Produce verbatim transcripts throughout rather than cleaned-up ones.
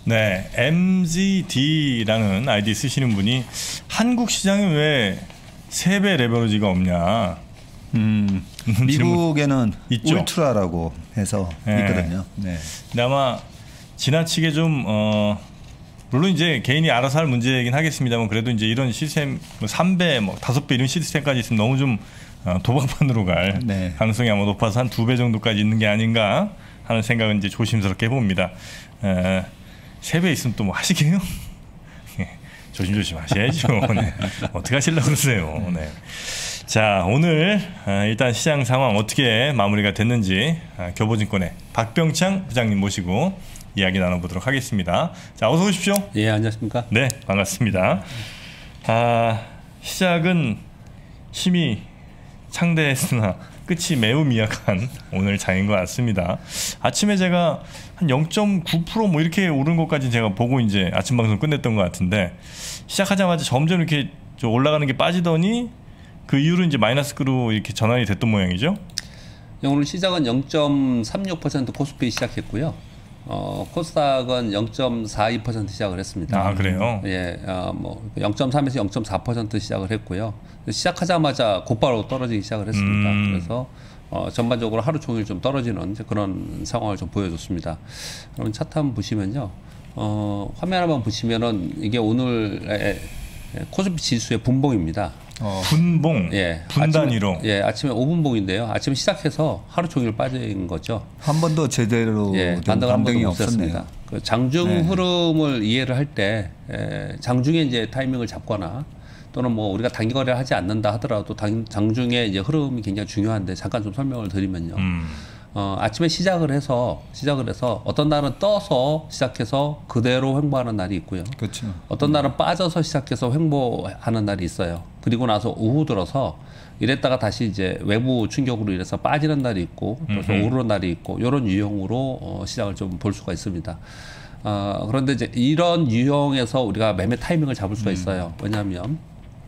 네, 엠지디라는 아이디 쓰시는 분이 한국 시장에 왜 세 배 레버리지가 없냐? 음, 미국에는 있죠? 울트라라고 해서 네. 있거든요. 네. 근데 아마 지나치게 좀 어, 물론 이제 개인이 알아서 할 문제이긴 하겠습니다만 그래도 이제 이런 시스템 뭐 삼 배, 뭐 다섯 배 이런 시스템까지 있으면 너무 좀 어, 도박판으로 갈 네. 가능성이 아마 높아서 한 두 배 정도까지 있는 게 아닌가 하는 생각은 이제 조심스럽게 해봅니다. 세 배 있으면 또 뭐 하시게요? 조심조심 하셔야죠. 네. 어떻게 하시려고 그러세요? 네. 자, 오늘 일단 시장 상황 어떻게 마무리가 됐는지 교보증권의 박병창 부장님 모시고 이야기 나눠보도록 하겠습니다. 자, 어서 오십시오. 예, 안녕하십니까? 네, 반갑습니다. 아, 시작은 힘이 창대했으나 끝이 매우 미약한 오늘 장인 것 같습니다. 아침에 제가 한 영 점 구 퍼센트 뭐 이렇게 오른 것까지 제가 보고 이제 아침 방송 끝냈던 것 같은데 시작하자마자 점점 이렇게 올라가는 게 빠지더니 그 이후로 이제 마이너스로 이렇게 전환이 됐던 모양이죠. 오늘 시작은 영 점 삼육 퍼센트 코스피 시작했고요. 어, 코스닥은 영 점 사이 퍼센트 시작을 했습니다. 아, 그래요? 예, 어, 뭐 영 점 삼에서 영 점 사 퍼센트 시작을 했고요. 시작하자마자 곧바로 떨어지기 시작을 했습니다. 음. 그래서 어, 전반적으로 하루 종일 좀 떨어지는 그런 상황을 좀 보여줬습니다. 그러면 차트 한번 보시면요. 어, 화면 한번 보시면은 이게 오늘 코스피 지수의 분봉입니다. 어. 분봉, 예, 분 단위로. 아침에, 예, 아침에 오 분봉인데요. 아침에 시작해서 하루 종일 빠진 거죠. 한 번도 제대로 예, 반등을 한 번도 없었습니다. 그 장중 네. 흐름을 이해를 할 때 장중에 이제 타이밍을 잡거나 또는 뭐 우리가 단기 거래를 하지 않는다 하더라도 당, 장중에 이제 흐름이 굉장히 중요한데 잠깐 좀 설명을 드리면요. 음. 어, 아침에 시작을 해서 시작을 해서 어떤 날은 떠서 시작해서 그대로 횡보하는 날이 있고요. 그렇죠. 어떤 날은 빠져서 시작해서 횡보하는 날이 있어요. 그리고 나서 오후 들어서 이랬다가 다시 이제 외부 충격으로 인해서 빠지는 날이 있고 그래서 음흠. 오르는 날이 있고 이런 유형으로 어, 시장을 좀 볼 수가 있습니다. 어, 그런데 이제 이런 유형에서 우리가 매매 타이밍을 잡을 수가 있어요. 음. 왜냐하면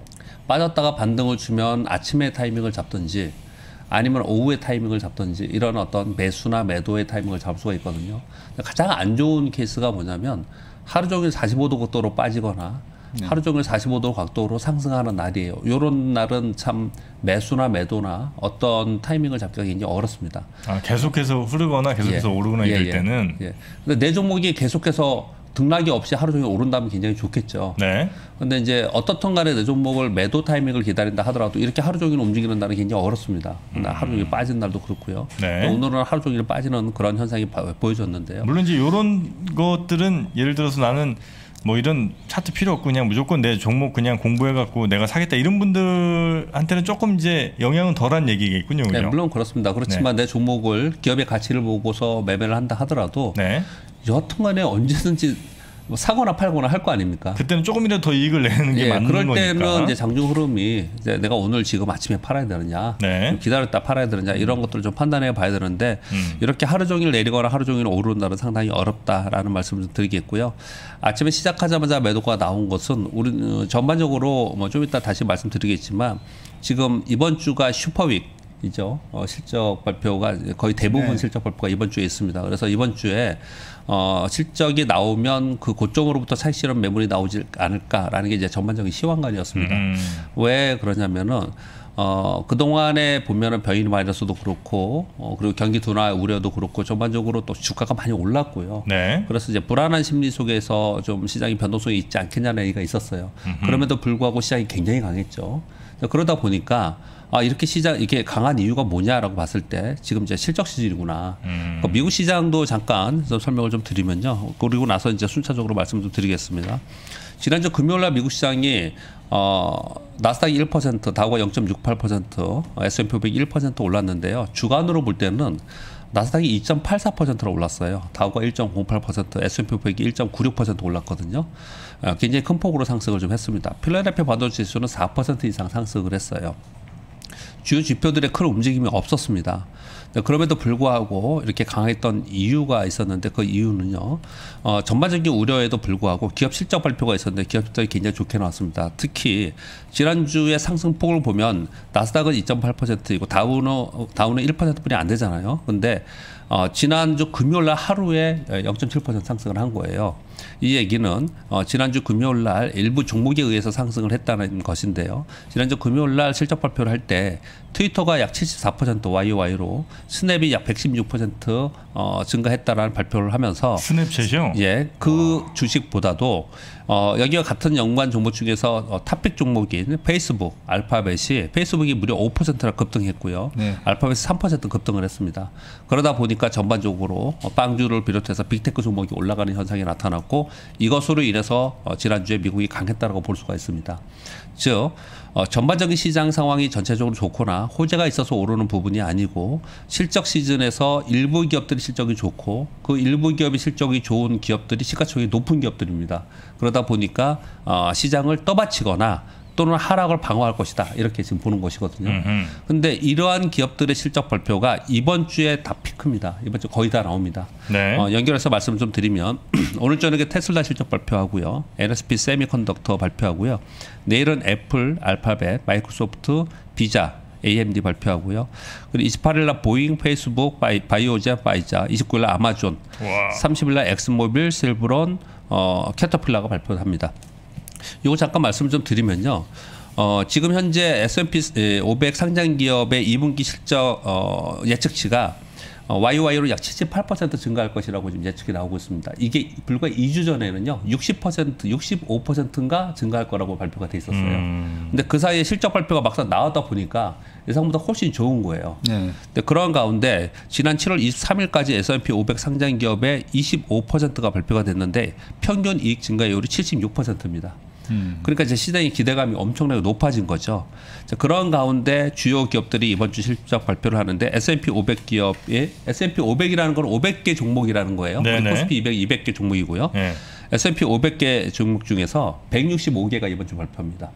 빠졌다가 반등을 주면 아침에 타이밍을 잡든지 아니면 오후의 타이밍을 잡든지 이런 어떤 매수나 매도의 타이밍을 잡을 수가 있거든요. 가장 안 좋은 케이스가 뭐냐면 하루 종일 사십오 도 각도로 빠지거나 네. 하루 종일 사십오 도 각도로 상승하는 날이에요. 이런 날은 참 매수나 매도나 어떤 타이밍을 잡기가 굉장히 어렵습니다. 아, 계속해서 흐르거나 계속해서 예. 오르거나 예, 이럴 예. 때는. 예. 근데 내 종목이 계속해서 등락이 없이 하루 종일 오른다면 굉장히 좋겠죠. 네. 근데 이제 어떻든 간에 내 종목을 매도 타이밍을 기다린다 하더라도 이렇게 하루 종일 움직이는 날은 굉장히 어렵습니다. 음. 하루 종일 빠진 날도 그렇고요. 네. 오늘은 하루 종일 빠지는 그런 현상이 보여졌는데요. 물론 이제 이런 것들은 예를 들어서 나는 뭐 이런 차트 필요 없고 그냥 무조건 내 종목 그냥 공부해 갖고 내가 사겠다 이런 분들한테는 조금 이제 영향은 덜한 얘기겠군요. 그죠? 네, 물론 그렇습니다. 그렇지만 네. 내 종목을 기업의 가치를 보고서 매매를 한다 하더라도 네. 여튼간에 언제든지 뭐 사거나 팔거나 할 거 아닙니까? 그때는 조금이라도 더 이익을 내는 게 예, 맞는 그럴 거니까. 때는 이제 장중 흐름이 이제 내가 오늘 지금 아침에 팔아야 되느냐, 네. 기다렸다 팔아야 되느냐 이런 것들을 좀 판단해 봐야 되는데 음. 이렇게 하루 종일 내리거나 하루 종일 오르는 날은 상당히 어렵다라는 말씀을 좀 드리겠고요. 아침에 시작하자마자 매도가 나온 것은 우리 전반적으로 뭐 좀 이따 다시 말씀드리겠지만 지금 이번 주가 슈퍼윅. 이죠. 어, 실적 발표가 거의 대부분 네. 실적 발표가 이번 주에 있습니다. 그래서 이번 주에 어, 실적이 나오면 그 고점으로부터 차익 실현 매물이 나오지 않을까라는 게 이제 전반적인 시황관이었습니다. 음. 왜 그러냐면은 어, 그동안에 보면은 변이 마이너스도 그렇고 어, 그리고 경기 둔화 우려도 그렇고 전반적으로 또 주가가 많이 올랐고요. 네. 그래서 이제 불안한 심리 속에서 좀 시장이 변동성이 있지 않겠냐는 얘기가 있었어요. 음흠. 그럼에도 불구하고 시장이 굉장히 강했죠. 그러다 보니까 아, 이렇게 시장, 이게 강한 이유가 뭐냐라고 봤을 때 지금 이제 실적 시즌이구나. 음. 그러니까 미국 시장도 잠깐 설명을 좀 드리면요. 그리고 나서 이제 순차적으로 말씀 좀 드리겠습니다. 지난주 금요일 날 미국 시장이 어, 나스닥이 일 퍼센트, 다우가 영 점 육팔 퍼센트, 에스 앤 피 오백이 일 퍼센트 올랐는데요. 주간으로 볼 때는 나스닥이 이 점 팔사 퍼센트로 올랐어요. 다우가 일 점 공팔 퍼센트, 에스 앤 피 오백이 일 점 구육 퍼센트 올랐거든요. 굉장히 큰 폭으로 상승을 좀 했습니다. 필라델피아 반도체 지수는 사 퍼센트 이상 상승을 했어요. 주요 지표들의 큰 움직임이 없었습니다. 그럼에도 불구하고 이렇게 강했던 이유가 있었는데 그 이유는요. 어, 전반적인 우려에도 불구하고 기업 실적 발표가 있었는데 기업 실적이 굉장히 좋게 나왔습니다. 특히 지난주의 상승폭을 보면 나스닥은 이 점 팔 퍼센트이고 다우는, 다우는 일 퍼센트뿐이 안 되잖아요. 근데 어, 지난주 금요일 날 하루에 영 점 칠 퍼센트 상승을 한 거예요. 이 얘기는 어, 지난주 금요일 날 일부 종목에 의해서 상승을 했다는 것인데요. 지난주 금요일 날 실적 발표를 할 때 트위터가 약 칠십사 퍼센트 와이오와이로 스냅이 약 백십육 퍼센트 어, 증가했다라는 발표를 하면서 스냅챗이요? 예, 그 와. 주식보다도 어, 여기와 같은 연관 종목 중에서 어, 탑픽 종목인 페이스북, 알파벳이 페이스북이 무려 오 퍼센트나 급등했고요. 네. 알파벳이 삼 퍼센트 급등을 했습니다. 그러다 보니까 전반적으로 어, 빵주를 비롯해서 빅테크 종목이 올라가는 현상이 나타났고 이것으로 인해서 어, 지난주에 미국이 강했다라고 볼 수가 있습니다. 즉 어, 전반적인 시장 상황이 전체적으로 좋거나 호재가 있어서 오르는 부분이 아니고 실적 시즌에서 일부 기업들이 실적이 좋고 그 일부 기업이 실적이 좋은 기업들이 시가총액이 높은 기업들입니다. 그러다 보니까 어, 시장을 떠받치거나 또는 하락을 방어할 것이다 이렇게 지금 보는 것이거든요. 그런데 이러한 기업들의 실적 발표가 이번 주에 다 피크입니다. 이번 주 거의 다 나옵니다. 네. 어, 연결해서 말씀을 좀 드리면 오늘 저녁에 테슬라 실적 발표하고요. 엔에스피 세미컨덕터 발표하고요. 내일은 애플, 알파벳, 마이크로소프트, 비자, 에이엠디 발표하고요. 그리고 이십팔 일 날 보잉, 페이스북, 바이, 바이오젠, 파이자, 이십구 일 날 아마존, 와. 삼십 일 날 엑스모빌, 실브론, 어, 캐터필라가 발표합니다. 이거 잠깐 말씀 좀 드리면요. 어, 지금 현재 에스 앤 피 오백 상장 기업의 이 분기 실적 어, 예측치가 어, 와이오와이로 약 칠십팔 퍼센트 증가할 것이라고 지금 예측이 나오고 있습니다. 이게 불과 이 주 전에는요. 육십 퍼센트, 육십오 퍼센트인가 증가할 거라고 발표가 돼 있었어요. 음. 근데 그 사이에 실적 발표가 막상 나왔다 보니까 예상보다 훨씬 좋은 거예요. 네. 근데 그런 가운데 지난 칠월 이십삼일까지 에스 앤 피 오백 상장 기업의 이십오 퍼센트가 발표가 됐는데 평균 이익 증가율이 칠십육 퍼센트입니다. 음. 그러니까 이제 시장의 기대감이 엄청나게 높아진 거죠. 자, 그런 가운데 주요 기업들이 이번 주 실적 발표를 하는데 에스 앤 피 오백 기업의 에스 앤 피 오백이라는 건 오백 개 종목이라는 거예요. 코스피 이백, 이백 개 종목이고요. 네. 에스 앤 피 오백 개 종목 중에서 백육십오 개가 이번 주 발표합니다.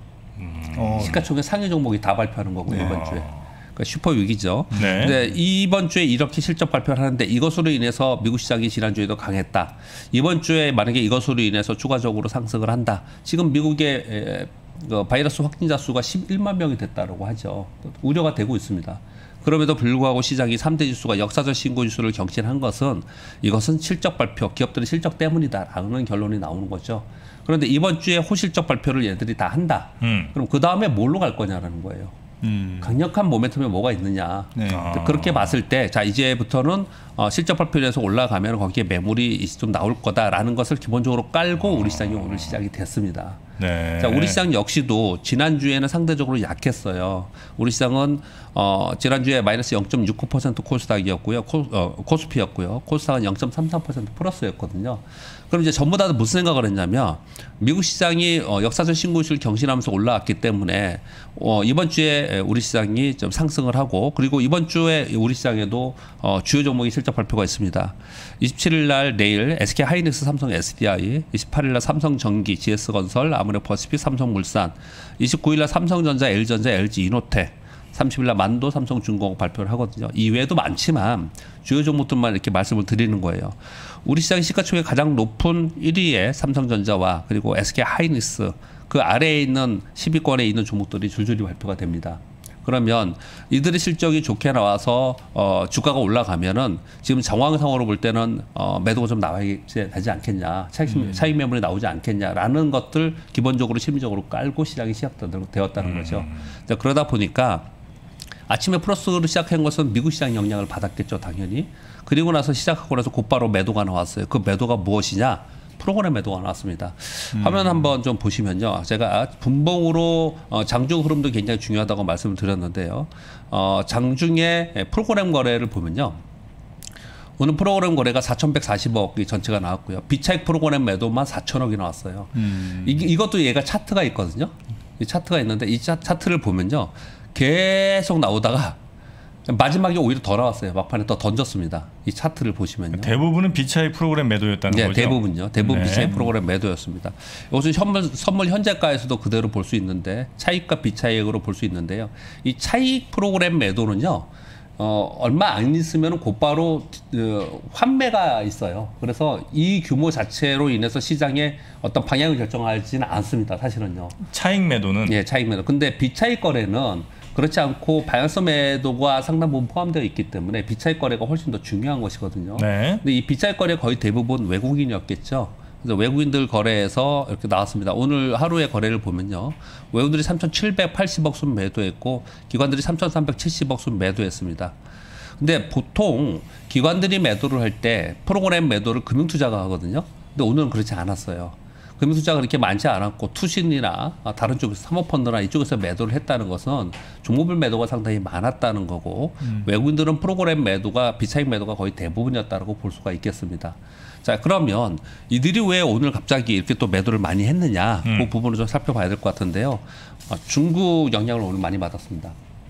음. 시가총액 상위 종목이 다 발표하는 거고요. 어. 이번 주에. 그러니까 슈퍼 위기죠. 네. 근데 이번 주에 이렇게 실적 발표를 하는데 이것으로 인해서 미국 시장이 지난주에도 강했다. 이번 주에 만약에 이것으로 인해서 추가적으로 상승을 한다. 지금 미국의 에, 그 바이러스 확진자 수가 십일만 명이 됐다고 하죠. 우려가 되고 있습니다. 그럼에도 불구하고 시장이 삼 대 지수가 역사적 신고 지수를 경신한 것은 이것은 실적 발표, 기업들의 실적 때문이다라는 결론이 나오는 거죠. 그런데 이번 주에 호실적 발표를 얘들이 다 한다. 음. 그럼 그 다음에 뭘로 갈 거냐라는 거예요. 음. 강력한 모멘텀에 뭐가 있느냐. 네. 아. 그렇게 봤을 때, 자, 이제부터는 어, 실적 발표에서 올라가면 거기에 매물이 좀 나올 거다라는 것을 기본적으로 깔고 아. 우리 시장이 오늘 시작이 됐습니다. 네. 자, 우리 시장 역시도 지난주에는 상대적으로 약했어요. 우리 시장은 어, 지난주에 마이너스 영 점 육구 퍼센트 코스닥이었고요. 코, 어, 코스피였고요. 코스닥은 영 점 삼삼 퍼센트 플러스였거든요. 그럼 이제 전부 다 무슨 생각을 했냐면 미국 시장이 어, 역사적 신고수를 경신하면서 올라왔기 때문에 어, 이번 주에 우리 시장이 좀 상승을 하고 그리고 이번 주에 우리 시장에도 어, 주요 종목이 실적 발표가 있습니다. 이십칠 일 날 내일 에스케이 하이닉스, 삼성 에스디아이, 이십팔 일 날 삼성전기, 지에스건설, 아모레퍼시픽, 삼성물산, 이십구 일 날 삼성전자, 엘지전자, 엘지이노텍, 삼십 일 날 만도, 삼성중공업 발표를 하거든요. 이외에도 많지만 주요 종목들만 이렇게 말씀을 드리는 거예요. 우리 시장 시가총액 가장 높은 일 위에 삼성전자와 그리고 에스케이 하이닉스 그 아래에 있는 십 위권에 있는 종목들이 줄줄이 발표가 됩니다. 그러면 이들의 실적이 좋게 나와서 어, 주가가 올라가면은 지금 정황상으로 볼 때는 어, 매도가 좀 나와야 되지 않겠냐, 차익, 음. 차익 매물이 나오지 않겠냐라는 것들 기본적으로 심리적으로 깔고 시장이 시작되었다는 음. 거죠. 자, 그러다 보니까 아침에 플러스로 시작한 것은 미국 시장 영향을 받았겠죠, 당연히. 그리고 나서 시작하고 나서 곧바로 매도가 나왔어요. 그 매도가 무엇이냐? 프로그램 매도가 나왔습니다. 음. 화면 한번 좀 보시면요. 제가 분봉으로 장중 흐름도 굉장히 중요하다고 말씀을 드렸는데요. 어, 장중에 프로그램 거래를 보면요. 오늘 프로그램 거래가 사천백사십억이 전체가 나왔고요. 비차익 프로그램 매도만 사천억이 나왔어요. 음. 이, 이것도 얘가 차트가 있거든요. 이 차트가 있는데 이 차, 차트를 보면요. 계속 나오다가 마지막에 오히려 더 나왔어요. 막판에 더 던졌습니다. 이 차트를 보시면요. 대부분은 비차익 프로그램 매도였다는 네, 거죠? 대부분요. 대부분 네. 비차익 프로그램 매도였습니다. 이것은 선물, 선물 현재가에서도 그대로 볼 수 있는데 차익과 비차익으로 볼 수 있는데요. 이 차익 프로그램 매도는요. 어, 얼마 안 있으면 곧바로 어, 환매가 있어요. 그래서 이 규모 자체로 인해서 시장의 어떤 방향을 결정하지는 않습니다. 사실은요. 차익 매도는? 예, 차익 매도. 근데 비차익 거래는 그렇지 않고 방향성 매도가 상당 부분 포함되어 있기 때문에 비차익 거래가 훨씬 더 중요한 것이거든요. 네. 근데 이 비차익 거래 거의 대부분 외국인이었겠죠. 그래서 외국인들 거래에서 이렇게 나왔습니다. 오늘 하루의 거래를 보면요. 외국인들이 삼천칠백팔십억 순 매도했고 기관들이 삼천삼백칠십억 순 매도했습니다. 근데 보통 기관들이 매도를 할 때 프로그램 매도를 금융투자가 하거든요. 근데 오늘은 그렇지 않았어요. 금융투자가 그렇게 많지 않았고 투신이나 다른 쪽에서 사모펀드나 이쪽에서 매도를 했다는 것은 종목별 매도가 상당히 많았다는 거고 음. 외국인들은 프로그램 매도가 비차익 매도가 거의 대부분이었다고 볼 수가 있겠습니다. 자 그러면 이들이 왜 오늘 갑자기 이렇게 또 매도를 많이 했느냐 음. 그 부분을 좀 살펴봐야 될 것 같은데요. 중국 영향을 오늘 많이 받았습니다.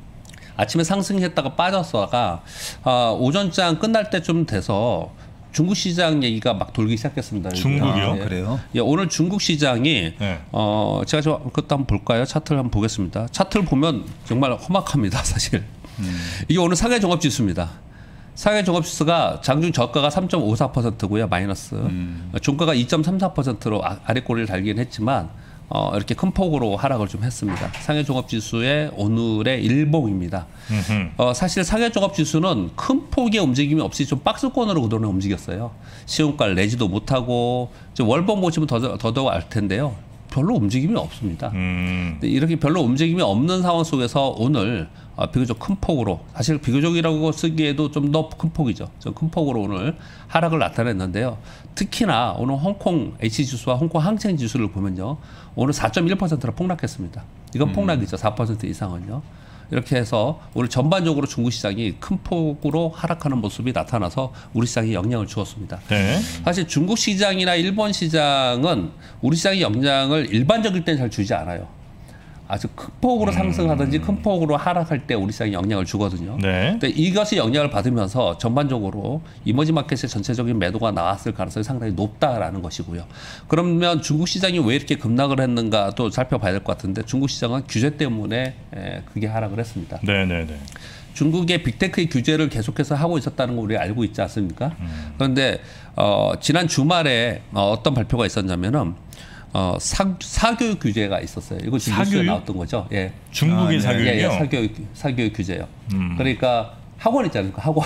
아침에 상승했다가 빠졌다가 어, 오전장 끝날 때쯤 돼서 중국 시장 얘기가 막 돌기 시작했습니다. 중국이요? 아, 그래요? 예, 오늘 중국 시장이 네. 어 제가 좀 그것도 한번 볼까요? 차트를 한번 보겠습니다. 차트를 보면 정말 험악합니다, 사실. 음. 이게 오늘 상해 종합 지수입니다. 상해 종합 지수가 장중 저가가 삼 점 오사 퍼센트고요, 마이너스. 음. 종가가 이 점 삼사 퍼센트로 아래 꼬리를 달긴 했지만 어, 이렇게 큰 폭으로 하락을 좀 했습니다. 상해 종합 지수의 오늘의 일봉입니다. 어, 사실 상해 종합 지수는 큰 폭의 움직임이 없이 좀 박스권으로 그동안 움직였어요. 시온가를 내지도 못하고 월봉 보시면 더, 더더욱 알 텐데요. 별로 움직임이 없습니다. 음. 이렇게 별로 움직임이 없는 상황 속에서 오늘 어, 비교적 큰 폭으로, 사실 비교적이라고 쓰기에도 좀 더 큰 폭이죠. 좀 큰 폭으로 오늘 하락을 나타냈는데요. 특히나 오늘 홍콩 H지수와 홍콩 항생지수를 보면요. 오늘 사 점 일 퍼센트로 폭락했습니다. 이건 음. 폭락이죠. 사 퍼센트 이상은요. 이렇게 해서 오늘 전반적으로 중국 시장이 큰 폭으로 하락하는 모습이 나타나서 우리 시장에 영향을 주었습니다. 네. 사실 중국 시장이나 일본 시장은 우리 시장의 영향을 일반적일 때는 잘 주지 않아요. 아주 큰 폭으로 상승하든지 큰 폭으로 하락할 때 우리 시장에 영향을 주거든요. 네. 근데 이것이 영향을 받으면서 전반적으로 이머징 마켓의 전체적인 매도가 나왔을 가능성이 상당히 높다라는 것이고요. 그러면 중국 시장이 왜 이렇게 급락을 했는가 또 살펴봐야 될 것 같은데 중국 시장은 규제 때문에 그게 하락을 했습니다. 네, 네, 네. 중국의 빅테크의 규제를 계속해서 하고 있었다는 거 우리가 알고 있지 않습니까? 음. 그런데 어, 지난 주말에 어, 어떤 발표가 있었냐면은 어, 사, 사교육 규제가 있었어요. 이거 지금 뉴스에 나왔던 거죠. 예. 중국의 아, 네. 사교육이요? 예, 예, 사교육, 사교육 규제요. 음. 그러니까 학원 있잖아요. 학원.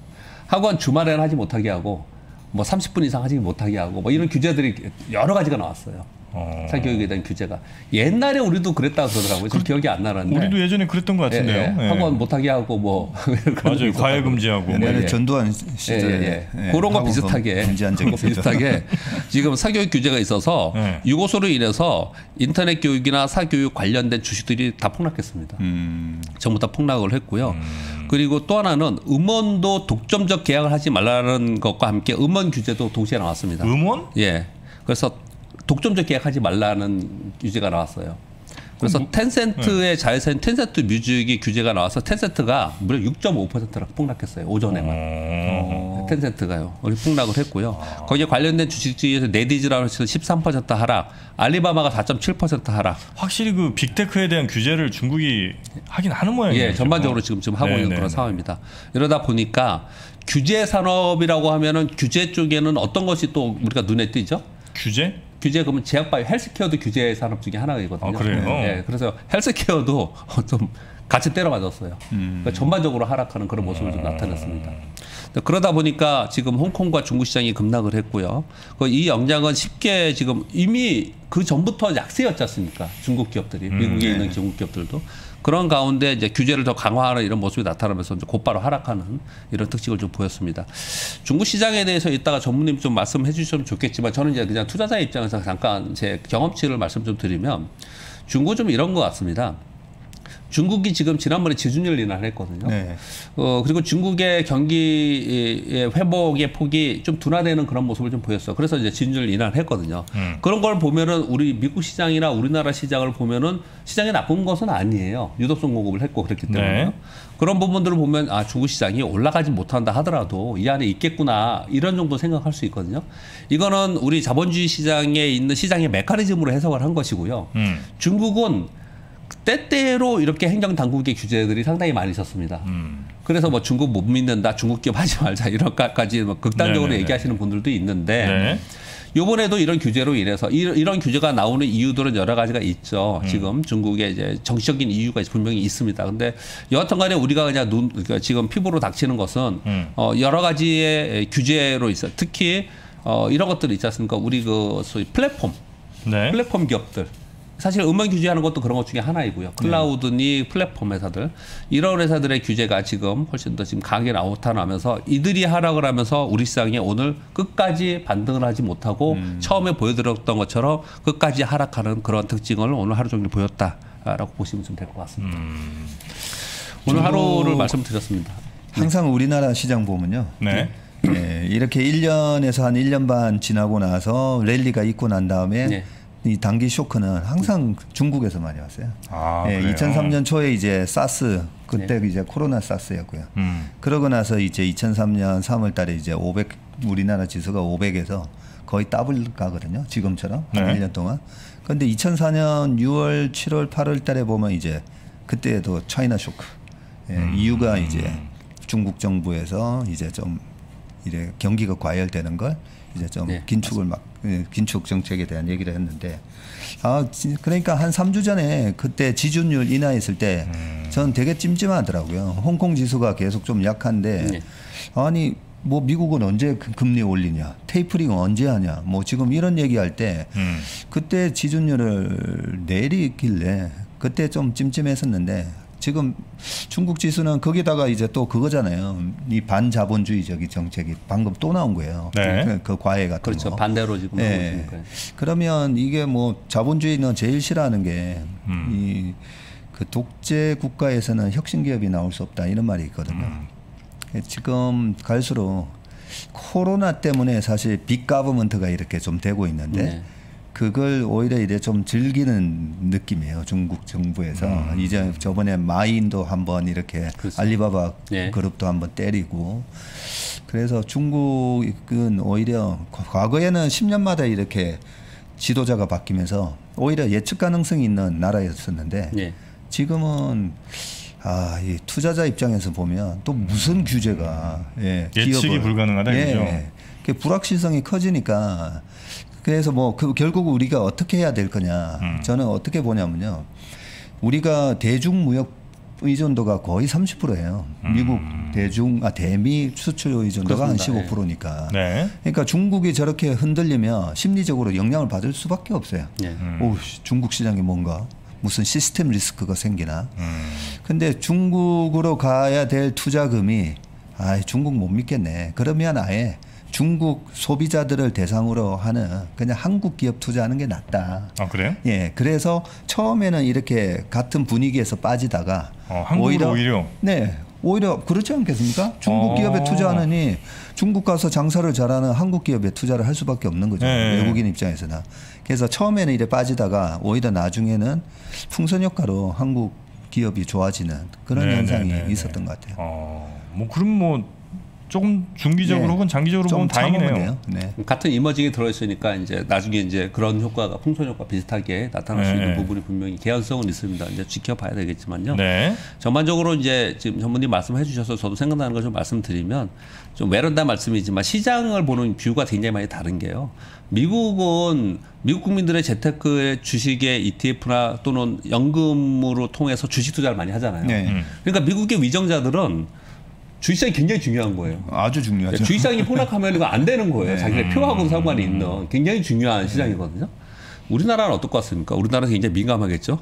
학원 주말에는 하지 못하게 하고 뭐 삼십 분 이상 하지 못하게 하고 뭐 이런 규제들이 여러 가지가 나왔어요. 어. 사교육에 대한 규제가. 옛날에 우리도 그랬다고 그러더라고요. 그, 기억이 안 나는데. 우리도 예전에 그랬던 것 같은데요. 예, 예. 학원 못하게 하고 뭐. 맞아요. 과외 금지하고. 옛날에 예, 예. 전두환 시절에. 예, 예. 예. 그런 거 비슷하게. 금지한 적이 그런 거 비슷하게 지금 사교육 규제가 있어서 예. 이것으로 인해서 인터넷 교육이나 사교육 관련된 주식들이 다 폭락했습니다. 음. 전부 다 폭락을 했고요. 음. 그리고 또 하나는 음원도 독점적 계약을 하지 말라는 것과 함께 음원 규제도 동시에 나왔습니다. 음원? 예. 그래서 독점적 계약하지 말라는 규제가 나왔어요. 그래서 뭐, 텐센트의 네. 자회사인 텐센트 뮤직이 규제가 나와서 텐센트가 무려 육 점 오 퍼센트라고 폭락했어요. 오전에만. 어... 텐센트가요. 우리 폭락을 했고요. 어... 거기에 관련된 주식주에서 네디즈라고 해서 십삼 퍼센트 하락, 알리바바가 사 점 칠 퍼센트 하락. 확실히 그 빅테크에 대한 규제를 중국이 하긴 하는 모양이에요. 예, 전반적으로 지금 지금 하고 네, 있는 네, 그런 네. 상황입니다. 이러다 보니까 규제 산업이라고 하면은 규제 쪽에는 어떤 것이 또 우리가 눈에 띄죠? 규제? 규제 그러면 제약바이오 헬스케어도 규제 산업 중에 하나이거든요. 아, 그래요? 네, 그래서 헬스케어도 좀 같이 때려 맞았어요. 음. 그러니까 전반적으로 하락하는 그런 모습을 좀 나타냈습니다. 그러다 보니까 지금 홍콩과 중국 시장이 급락을 했고요. 이 영향은 쉽게 지금 이미 그 전부터 약세였지 않습니까? 중국 기업들이 음, 미국에 네. 있는 중국 기업들도. 그런 가운데 이제 규제를 더 강화하는 이런 모습이 나타나면서 이제 곧바로 하락하는 이런 특징을 좀 보였습니다. 중국 시장에 대해서 이따가 전무님 좀 말씀해 주시면 좋겠지만 저는 이제 그냥 투자자 입장에서 잠깐 제 경험치를 말씀 좀 드리면 중국은 좀 이런 것 같습니다. 중국이 지금 지난번에 지준율 인하를 했거든요. 네. 어, 그리고 중국의 경기의 회복의 폭이 좀 둔화되는 그런 모습을 좀 보였어요. 그래서 이제 지준율 인하를 했거든요. 음. 그런 걸 보면은 우리 미국 시장이나 우리나라 시장을 보면은 시장이 나쁜 것은 아니에요. 유동성 공급을 했고 그랬기 때문에. 네. 그런 부분들을 보면 아, 중국 시장이 올라가지 못한다 하더라도 이 안에 있겠구나 이런 정도 생각할 수 있거든요. 이거는 우리 자본주의 시장에 있는 시장의 메커니즘으로 해석을 한 것이고요. 음. 중국은 때때로 이렇게 행정당국의 규제들이 상당히 많이 있었습니다. 음. 그래서 뭐 중국 못 믿는다, 중국 기업 하지 말자 이런까지 뭐 극단적으로 네네네. 얘기하시는 분들도 있는데 네. 이번에도 이런 규제로 인해서 이런 규제가 나오는 이유들은 여러 가지가 있죠. 음. 지금 중국의 이제 정치적인 이유가 분명히 있습니다. 근데 여하튼간에 우리가 그냥 눈 그러니까 지금 피부로 닥치는 것은 음. 어 여러 가지의 규제로 있어. 특히 어, 이런 것들 있지 않습니까? 우리 그 소위 플랫폼, 네. 플랫폼 기업들. 사실 음원 규제하는 것도 그런 것 중에 하나이고요. 클라우드니 플랫폼 회사들 이런 회사들의 규제가 지금 훨씬 더 지금 강하게 나타나면서 이들이 하락을 하면서 우리 시장이 오늘 끝까지 반등을 하지 못하고 음. 처음에 보여드렸던 것처럼 끝까지 하락하는 그런 특징을 오늘 하루 종일 보였다라고 보시면 좀 될 것 같습니다. 음. 오늘 하루를 말씀드렸습니다. 항상 우리나라 시장 보면요. 네. 네, 이렇게 일 년에서 한 일 년 반 지나고 나서 랠리가 있고 난 다음에 네. 이 단기 쇼크는 항상 중국에서 많이 왔어요. 아, 예, 이천삼 년 초에 이제 사스 그때 네. 이제 코로나 사스였고요. 음. 그러고 나서 이제 이천삼 년 삼월 달에 이제 오백 우리나라 지수가 오백에서 거의 더블 가거든요. 지금처럼 네. 한 일 년 동안. 그런데 이천사 년 유월, 칠월, 팔월 달에 보면 이제 그때도 차이나 쇼크. 예, 음. 이유가 이제 중국 정부에서 이제 좀 이래 경기가 과열되는 걸 이제 좀 네, 긴축을 맞습니다. 막 긴축 정책에 대한 얘기를 했는데 아 그러니까 한 삼 주 전에 그때 지준율 인하했을 때 전 되게 찜찜하더라고요. 홍콩 지수가 계속 좀 약한데 네. 아니 뭐 미국은 언제 금리 올리냐, 테이퍼링 언제 하냐, 뭐 지금 이런 얘기할 때 음. 그때 지준율을 내리길래 그때 좀 찜찜했었는데. 지금 중국 지수는 거기다가 이제 또 그거잖아요. 이 반자본주의적인 정책이 방금 또 나온 거예요. 네. 그, 그 과외 같은 그렇죠. 거. 반대로 지금 나오고 네. 있으니까요. 그러면 이게 뭐 자본주의는 제일 싫어하는 게 이 그 음. 독재 국가에서는 혁신 기업이 나올 수 없다 이런 말이 있거든요. 음. 지금 갈수록 코로나 때문에 사실 빅 가버먼트가 이렇게 좀 되고 있는데. 네. 그걸 오히려 이제 좀 즐기는 느낌이에요. 중국 정부에서. 음. 이제 저번에 마인도 한번 이렇게 그렇죠. 알리바바 네. 그룹도 한번 때리고. 그래서 중국은 오히려 과거에는 십 년마다 이렇게 지도자가 바뀌면서 오히려 예측 가능성이 있는 나라였었는데 네. 지금은 아, 이 투자자 입장에서 보면 또 무슨 규제가 예, 예측이 기업을, 불가능하다 예, 이거죠. 예, 불확실성이 커지니까 그래서 뭐 그 결국 우리가 어떻게 해야 될 거냐 음. 저는 어떻게 보냐면요 우리가 대중 무역 의존도가 거의 삼십 퍼센트예요. 음. 미국 대중 아 대미 수출 의존도가 한 십오 퍼센트니까. 네. 그러니까 중국이 저렇게 흔들리면 심리적으로 영향을 받을 수밖에 없어요. 네. 음. 오, 중국 시장에 뭔가 무슨 시스템 리스크가 생기나. 음. 근데 중국으로 가야 될 투자금이 아, 중국 못 믿겠네. 그러면 아예 중국 소비자들을 대상으로 하는 그냥 한국 기업 투자하는 게 낫다. 아 그래요? 예, 그래서 처음에는 이렇게 같은 분위기에서 빠지다가 어, 오히려, 오히려 네, 오히려 그렇지 않겠습니까? 중국 어. 기업에 투자하느니 중국 가서 장사를 잘하는 한국 기업에 투자를 할 수밖에 없는 거죠. 네. 외국인 입장에서는. 그래서 처음에는 이래 빠지다가 오히려 나중에는 풍선 효과로 한국 기업이 좋아지는 그런 네, 현상이 네, 네, 있었던 네. 것 같아요. 어, 뭐 그럼 뭐. 조금 중기적으로 네. 혹은 장기적으로 보면 다행이네요. 네. 같은 이머징이 들어있으니까 이제 나중에 이제 그런 효과가 풍선 효과 비슷하게 나타날 네. 수 있는 부분이 분명히 개연성은 있습니다. 이제 지켜봐야 되겠지만요. 네. 전반적으로 이제 지금 전문님 말씀해 주셔서 저도 생각나는 걸 좀 말씀드리면 좀 외론다 말씀이지만 시장을 보는 뷰가 굉장히 많이 다른 게요. 미국은 미국 국민들의 재테크의 주식의 이티에프나 또는 연금으로 통해서 주식 투자를 많이 하잖아요. 네. 음. 그러니까 미국의 위정자들은 주식시장이 굉장히 중요한 거예요. 아주 중요하죠. 주식시장이 폭락하면 이거 안 되는 거예요. 네. 자기네 표하고도 상관이 있는 굉장히 중요한 네. 시장이거든요. 우리나라는 어떨 것 같습니까? 우리나라는 굉장히 민감하겠죠.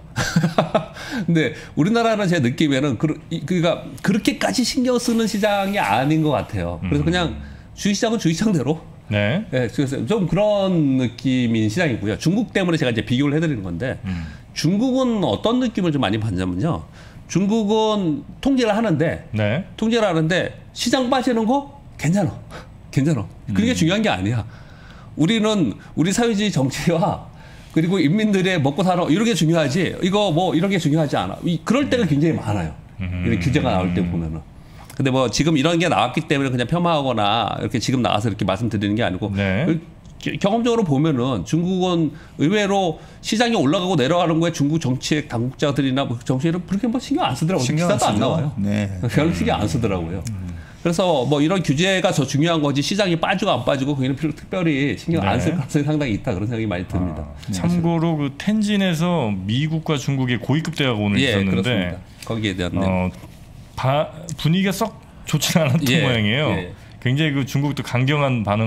근데 우리나라는 제 느낌에는 그, 그러니까 그렇게까지 신경 쓰는 시장이 아닌 것 같아요. 그래서 그냥 주식시장은 주식시장대로. 네. 네. 그래서 좀 그런 느낌인 시장이고요. 중국 때문에 제가 이제 비교를 해드리는 건데 음. 중국은 어떤 느낌을 좀 많이 받냐면요. 중국은 통제를 하는데 네. 통제를 하는데 시장 빠지는 거 괜찮아. 괜찮아. 그게 음. 중요한 게 아니야. 우리는 우리 사회주의 정치와 그리고 인민들의 먹고 살아 이런 게 중요하지. 이거 뭐 이런 게 중요하지 않아. 그럴 때가 굉장히 많아요. 음. 이런 규제가 나올 때 보면은. 근데 뭐 지금 이런 게 나왔기 때문에 그냥 폄하하거나 이렇게 지금 나와서 이렇게 말씀드리는 게 아니고 네. 경험적으로 보면은 중국은 의외로 시장이 올라가고 내려가는 거에 중국 정치의 당국자들이나 뭐 정치인은 그렇게 뭐 신경 안 쓰더라고요. 신경 기사도 안 안 나와요. 네. 별로 신경 안 쓰더라고요. 음. 그래서 뭐 이런 규제가 더 중요한 거지 시장이 빠지고 안 빠지고 그게는 특별히 신경 네. 안 쓸 가능성이 상당히 있다 그런 생각이 많이 듭니다. 아, 참고로 그 텐진에서 미국과 중국의 고위급 대화가 오늘 예, 있었는데 그렇습니다. 거기에 대한 어, 바, 분위기가 썩 좋지 않았던 예, 모양이에요. 예. 굉장히 그 중국도 강경한 반응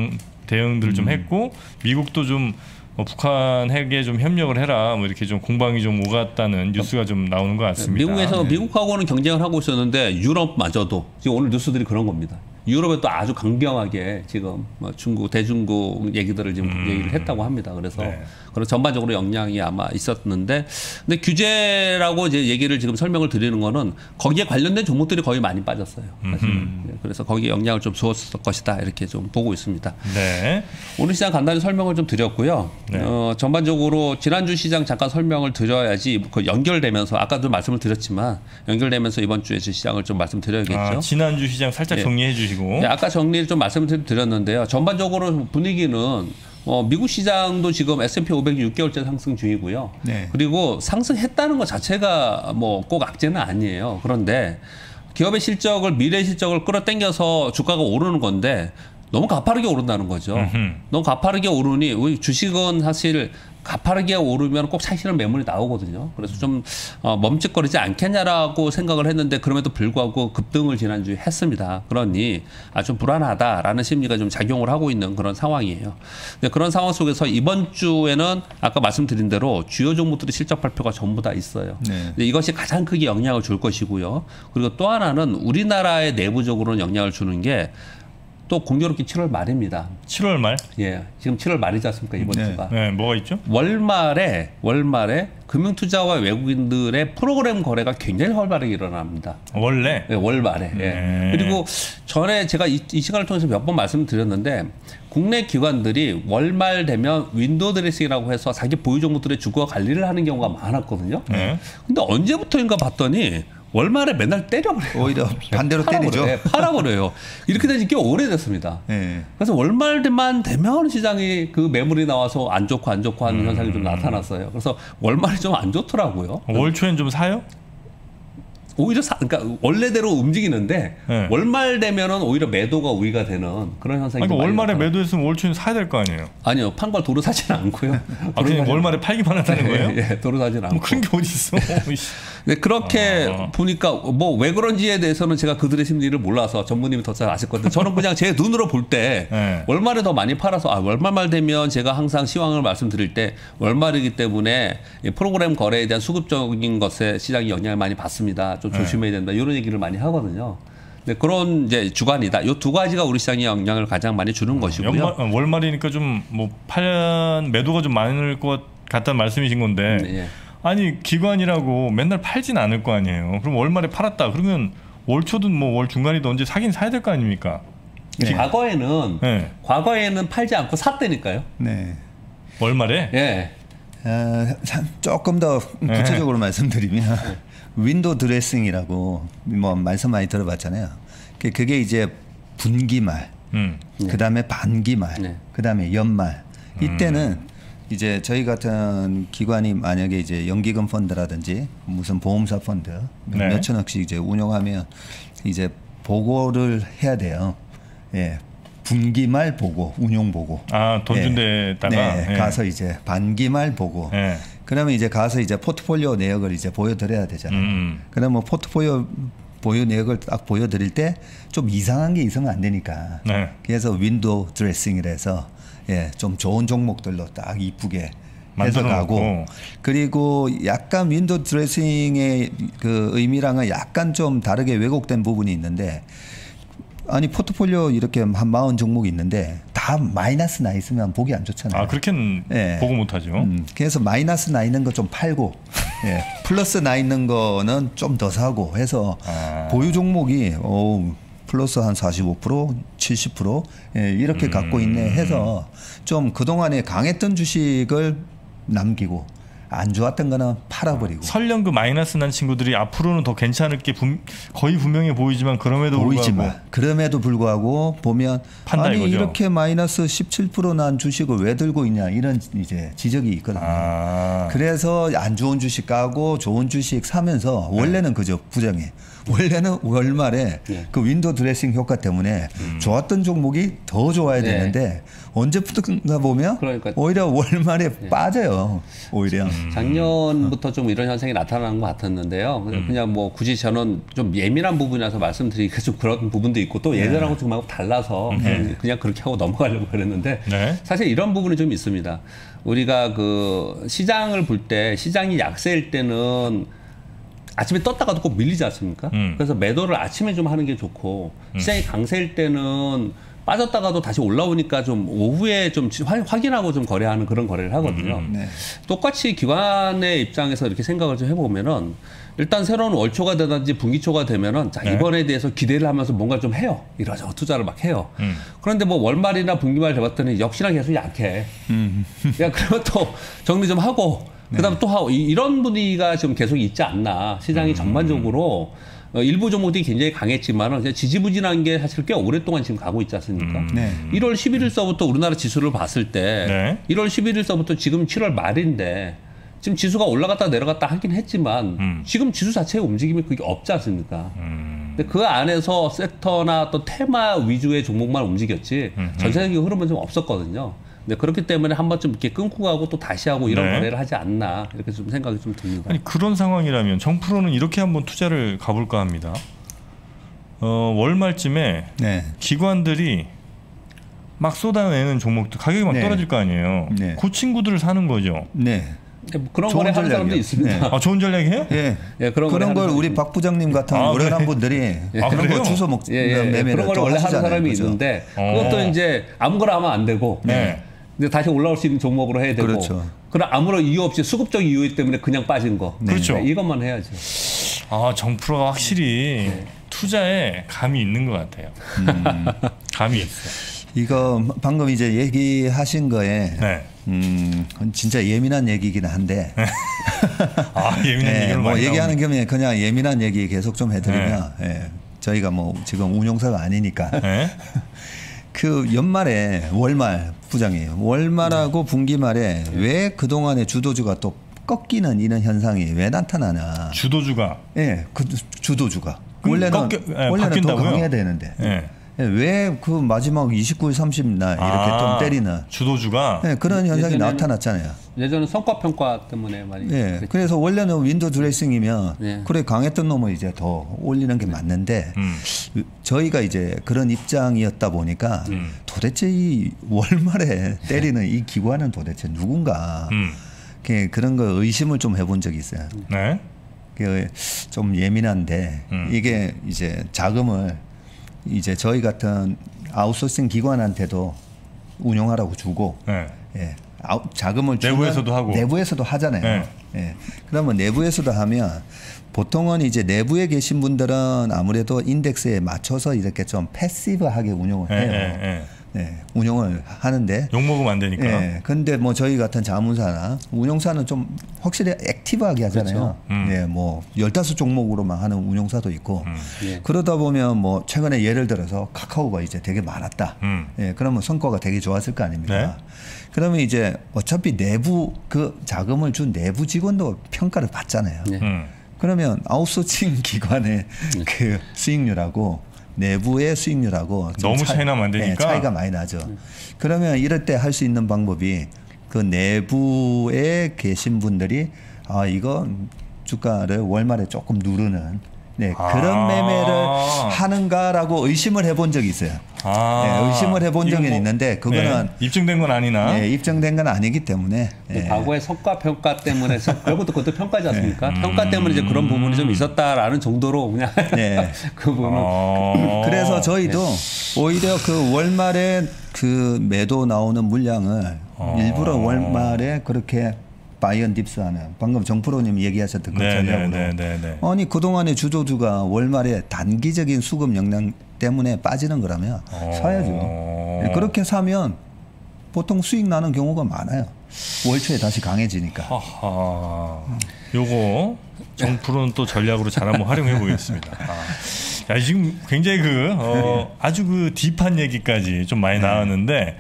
대응들을 음. 좀 했고 미국도 좀 뭐 북한 핵에 좀 협력을 해라 뭐 이렇게 좀 공방이 좀 오갔다는 뉴스가 좀 나오는 것 같습니다. 미국에서 네. 미국하고는 경쟁을 하고 있었는데 유럽마저도 지금 오늘 뉴스들이 그런 겁니다. 유럽에 또 아주 강경하게 지금 뭐 중국 대중국 얘기들을 지금 음. 얘기를 했다고 합니다. 그래서 네. 그런 전반적으로 영향이 아마 있었는데, 근데 규제라고 이제 얘기를 지금 설명을 드리는 거는 거기에 관련된 종목들이 거의 많이 빠졌어요. 사실. 음흠. 그래서 거기에 영향을 좀 주었을 것이다 이렇게 좀 보고 있습니다. 네. 오늘 시장 간단히 설명을 좀 드렸고요. 네. 어, 전반적으로 지난주 시장 잠깐 설명을 드려야지 그 연결되면서 아까도 말씀을 드렸지만 연결되면서 이번 주에 시장을 좀 말씀드려야겠죠. 아, 지난주 시장 살짝 예. 정리해 주시고. 네, 아까 정리를 좀 말씀을 드렸는데요. 전반적으로 분위기는 어, 미국 시장도 지금 에스 앤 피 오백이 육 개월째 상승 중이고요. 네. 그리고 상승했다는 것 자체가 뭐 꼭 악재는 아니에요. 그런데 기업의 실적을 미래 실적을 끌어당겨서 주가가 오르는 건데 너무 가파르게 오른다는 거죠. 음흠. 너무 가파르게 오르니 우리 주식은 사실 가파르게 오르면 꼭 사실은 매물이 나오거든요. 그래서 좀 어, 멈칫거리지 않겠냐라고 생각을 했는데 그럼에도 불구하고 급등을 지난주에 했습니다. 그러니 아, 좀 불안하다라는 심리가 좀 작용을 하고 있는 그런 상황이에요. 근데 그런 상황 속에서 이번 주에는 아까 말씀드린 대로 주요 종목들의 실적 발표가 전부 다 있어요. 네. 근데 이것이 가장 크게 영향을 줄 것이고요. 그리고 또 하나는 우리나라의 내부적으로는 영향을 주는 게 또 공교롭게 칠월 말입니다. 칠월 말. 예, 지금 칠월 말이지 않습니까 이번 네. 주가. 네, 뭐가 있죠? 월말에 월말에 금융투자와 외국인들의 프로그램 거래가 굉장히 활발하게 일어납니다. 원래. 예, 월말에. 예. 네. 그리고 전에 제가 이, 이 시간을 통해서 몇 번 말씀드렸는데 국내 기관들이 월말 되면 윈도우 드레싱이라고 해서 자기 보유 종목들의 주가 관리를 하는 경우가 많았거든요. 네. 근데 언제부터인가 봤더니 월말에 맨날 때려버려요. 오히려 반대로 때리죠. 팔아버려요. 네, 팔아버려요. 이렇게 된 지 꽤 오래됐습니다. 네. 그래서 월말만 되면 시장이 그 매물이 나와서 안 좋고 안 좋고 하는 음. 현상이 좀 나타났어요. 그래서 월말이 좀 안 좋더라고요. 월 초엔 좀 사요? 오히려 사, 그러니까 원래대로 움직이는데 네. 월말 되면은 오히려 매도가 우위가 되는 그런 현상이 아니, 좀 그러니까 많이 월말에 나타나요. 매도했으면 월 초엔 사야 될 거 아니에요. 아니요, 판 걸 도로 사지는 않고요. 아, 그냥 월말에 팔기만 한다는 거예요? 예, 예, 도로 사지는 않고. 뭐 그런 게 어디 있어? 네, 그렇게 아. 보니까 뭐 왜 그런지에 대해서는 제가 그들의 심리를 몰라서 전무님이 더 잘 아실 건데 저는 그냥 제 눈으로 볼 때 네. 월말에 더 많이 팔아서 아, 월말말 되면 제가 항상 시황을 말씀드릴 때 월말이기 때문에 이 프로그램 거래에 대한 수급적인 것에 시장이 영향을 많이 받습니다. 좀 조심해야 된다. 이런 얘기를 많이 하거든요. 네, 그런 이제 주간이다. 이 두 가지가 우리 시장에 영향을 가장 많이 주는 것이고요. 연말, 어, 월말이니까 좀 뭐 팔 매도가 좀 많을 것 같다는 말씀이신 건데 네, 예. 아니 기관이라고 맨날 팔진 않을 거 아니에요. 그럼 월말에 팔았다. 그러면 월 초든 뭐 월 중간이든 언제 사긴 사야 될 거 아닙니까? 네. 과거에는 네. 과거에는 팔지 않고 샀다니까요. 네. 월말에? 예. 어, 조금 더 구체적으로 말씀드리면 윈도우 드레싱이라고 뭐 말씀 많이 들어봤잖아요. 그- 그게 이제 분기말, 음. 그다음에 반기말, 네. 그다음에 연말. 이때는 이제 저희 같은 기관이 만약에 이제 연기금 펀드라든지 무슨 보험사 펀드 네. 몇 천억씩 이제 운용하면 이제 보고를 해야 돼요. 예. 분기말 보고, 운용 보고. 아, 돈 준 예. 데다가 네, 예. 가서 이제 반기말 보고. 예. 그러면 이제 가서 이제 포트폴리오 내역을 이제 보여드려야 되잖아요. 음. 그러면 뭐 포트폴리오 보유 내역을 딱 보여드릴 때 좀 이상한 게 있으면 안 되니까. 네. 그래서 윈도우 드레싱을 해서 예, 좀 좋은 종목들로 딱 이쁘게 해서 만들어 가고. 놓고. 그리고 약간 윈도우 드레싱의 그 의미랑은 약간 좀 다르게 왜곡된 부분이 있는데 아니 포트폴리오 이렇게 한 사십 종목이 있는데 다 마이너스 나 있으면 보기 안 좋잖아요. 아, 그렇게는 예. 보고 못 하죠. 음, 그래서 마이너스 나 있는 거 좀 팔고 예, 플러스 나 있는 거는 좀 더 사고 해서 아. 보유 종목이 오, 플러스 한 사십오 퍼센트, 칠십 퍼센트 예, 이렇게 음. 갖고 있네 해서 좀 그동안에 강했던 주식을 남기고 안 좋았던 거는 팔아버리고 설령 그 마이너스 난 친구들이 앞으로는 더 괜찮을 게 분, 거의 분명해 보이지만 그럼에도 불구하고 보이지만 그럼에도 불구하고 보면 판다 아니 이거죠. 이렇게 마이너스 십칠 퍼센트 난 주식을 왜 들고 있냐 이런 이제 지적이 있거든요. 아. 그래서 안 좋은 주식 까고 좋은 주식 사면서 원래는 그저 부정해. 원래는 월말에 네. 그 윈도우 드레싱 효과 때문에 음. 좋았던 종목이 더 좋아야 네. 되는데 언제부터인가 보면 그러니까. 오히려 월말에 빠져요. 오히려. 음. 작년부터 좀 이런 현상이 나타나는 것 같았는데요. 그냥, 음. 그냥 뭐 굳이 저는 좀 예민한 부분이라서 말씀드리기가 좀 그런 부분도 있고 또 예전하고 네. 좀 달라서 네. 그냥, 그냥 그렇게 하고 넘어가려고 그랬는데 네. 사실 이런 부분이 좀 있습니다. 우리가 그 시장을 볼 때 시장이 약세일 때는 아침에 떴다가도 꼭 밀리지 않습니까? 음. 그래서 매도를 아침에 좀 하는 게 좋고 음. 시장이 강세일 때는 빠졌다가도 다시 올라오니까 좀 오후에 좀 확인하고 좀 거래하는 그런 거래를 하거든요. 음. 네. 똑같이 기관의 입장에서 이렇게 생각을 좀 해보면은 일단 새로운 월초가 되든지 분기초가 되면은 자, 네. 이번에 대해서 기대를 하면서 뭔가 좀 해요. 이러저러 투자를 막 해요. 음. 그런데 뭐 월말이나 분기말 돼봤더니 역시나 계속 약해. 음. 야, 그러면 또 정리 좀 하고 네. 그다음 또 하고 이런 분위기가 좀 계속 있지 않나. 시장이 음. 전반적으로 어, 일부 종목들이 굉장히 강했지만은 그냥 지지부진한 게 사실 꽤 오랫동안 지금 가고 있지 않습니까? 음. 네. 일월 십일일서부터 우리나라 지수를 봤을 때 네. 일월 십일일서부터 지금 칠월 말인데 지금 지수가 올라갔다 내려갔다 하긴 했지만 음. 지금 지수 자체의 움직임이 그게 없지 않습니까? 음. 근데 그 안에서 섹터나 또 테마 위주의 종목만 움직였지 음. 전체적인 흐름은 좀 없었거든요. 네, 그렇기 때문에 한 번쯤 이렇게 끊고 가고 또 다시 하고 이런 네. 거래를 하지 않나 이렇게 좀 생각이 좀 듭니다. 아니 그런 상황이라면 정프로는 이렇게 한번 투자를 가볼까 합니다. 어, 월말쯤에 네. 기관들이 막 쏟아내는 종목들 가격이 막 네. 떨어질 거 아니에요. 네. 그 친구들을 사는 거죠. 네. 뭐 그런 거래 하는 사람도 있습니다. 네. 아, 좋은 전략이에요? 예. 예, 그런, 그런 걸 우리 박 부장님 같은 아, 어련한 분들이 예. 아, 그런 거 주워 먹 예, 예. 매매를 그런 걸 원래 하는 사람이 그죠? 있는데 그것도 어. 이제 아무거나 하면 안 되고 네. 근데 다시 올라올 수 있는 종목으로 해야 되고 그렇죠. 그럼 아무런 이유 없이 수급적 이유 때문에 그냥 빠진 거. 네. 그렇죠. 네, 이것만 해야죠. 아, 정프로가 확실히 네. 투자에 감이 있는 것 같아요. 음. 감이 있어. 이거 방금 이제 얘기하신 거에 네. 음, 진짜 예민한 얘기긴 한데. 아, 예민한 네, 얘기를 뭐 얘기하는 겸에 그냥 예민한 얘기 계속 좀 해드리면 네. 예, 저희가 뭐 지금 운용사가 아니니까. 네. 그 연말에 월말 부장이에요. 월말하고 네. 분기말에 네. 왜 그동안의 주도주가 또 꺾이는 이런 현상이 왜 나타나나. 주도주가? 예, 네, 그 주도주가. 원래는, 꺾여, 네, 원래는 바뀐다고요? 더 강해야 되는데. 네. 왜 그 마지막 이십구 일, 삼십 날 이렇게 아, 좀 때리는 주도주가 네, 그런 현상이 나타났잖아요. 예전에 성과평가 때문에 많이. 네, 그래서 원래는 윈도우 드레싱이면 네. 그래 강했던 놈을 이제 더 올리는 게 맞는데 음. 저희가 이제 그런 입장이었다 보니까 음. 도대체 이 월말에 때리는 이 기관은 도대체 누군가 음. 그런 거 의심을 좀 해본 적이 있어요. 네. 좀 예민한데 음. 이게 이제 자금을 이제 저희 같은 아웃소싱 기관한테도 운용하라고 주고 네. 예, 아우, 자금을 내부에서도 하고 내부에서도 하잖아요. 네. 예, 그러면 내부에서도 하면 보통은 이제 내부에 계신 분들은 아무래도 인덱스에 맞춰서 이렇게 좀 패시브하게 운용을 해요. 네, 네, 네, 운용을 하는데 욕 먹으면 안 되니까. 예, 근데 뭐 저희 같은 자문사나 운용사는 좀 확실히 액티브하게 하잖아요. 그렇죠. 음. 예, 뭐 열다섯 종목으로만 하는 운용사도 있고 음. 예. 그러다 보면 뭐 최근에 예를 들어서 카카오가 이제 되게 많았다. 음. 예, 그러면 성과가 되게 좋았을 거 아닙니까? 네? 그러면 이제 어차피 내부 그 자금을 준 내부 직원도 평가를 받잖아요. 네. 음. 그러면 아웃소싱 기관의 네. 그 수익률하고 내부의 수익률하고 너무 차이 나면 안 되니까 네, 차이가 많이 나죠. 음. 그러면 이럴 때 할 수 있는 방법이 그 내부에 계신 분들이 아 이거 주가를 월말에 조금 누르는 네, 그런 아 매매를 하는가라고 의심을 해본 적이 있어요. 아 네, 의심을 해본 적이 뭐, 있는데 그거는 네, 입증된 건 아니나 네, 입증된 건 아니기 때문에 네. 과거의 성과 평가 때문에 결국도 그것도 평가지 않습니까? 네. 평가 때문에 이제 그런 부분이 좀 있었다라는 정도로 그냥 네. 그 부분은 아 그래서 저희도 네. 오히려 그 월말에 그 매도 나오는 물량을 아 일부러 월말에 그렇게 바이언 딥스하는 방금 정프로님 얘기하셨던 그 전략으로 네, 네, 네. 아니 그동안의 주도주가 월말에 단기적인 수급 역량 때문에 빠지는 거라면 어... 사야죠. 네, 그렇게 사면 보통 수익 나는 경우가 많아요. 월초에 다시 강해지니까. 하하. 요거 정프로는 또 전략으로 잘 한번 활용해 보겠습니다. 아. 야, 지금 굉장히 그 어, 아주 그 딥한 얘기까지 좀 많이 나왔는데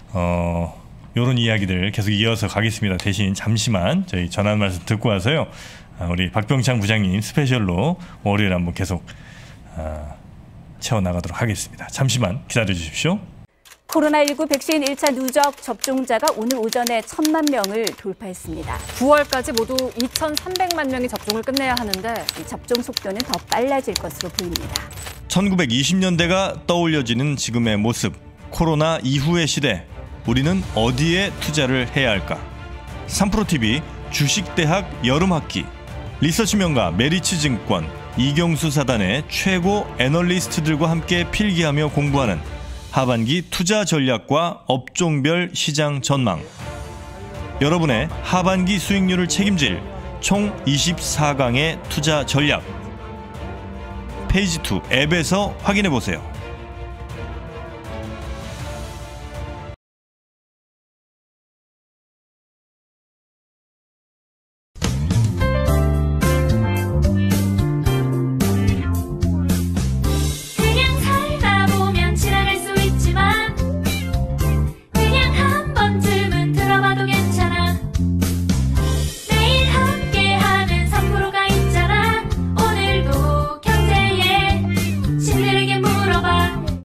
어. 이런 이야기들 계속 이어서 가겠습니다. 대신 잠시만 저희 전화 말씀 듣고 와서요. 우리 박병창 부장님 스페셜로 월요일 한번 계속 채워나가도록 하겠습니다. 잠시만 기다려 주십시오. 코로나십구 백신 일 차 누적 접종자가 오늘 오전에 천만 명을 돌파했습니다. 구월까지 모두 이천삼백만 명이 접종을 끝내야 하는데 이 접종 속도는 더 빨라질 것으로 보입니다. 천구백이십 년대가 떠올려지는 지금의 모습, 코로나 이후의 시대, 우리는 어디에 투자를 해야 할까? 삼프로티비 주식대학 여름학기, 리서치 명가 메리츠증권, 이경수 사단의 최고 애널리스트들과 함께 필기하며 공부하는 하반기 투자 전략과 업종별 시장 전망. 여러분의 하반기 수익률을 책임질 총 이십사 강의 투자 전략. 페이지 이 앱에서 확인해 보세요.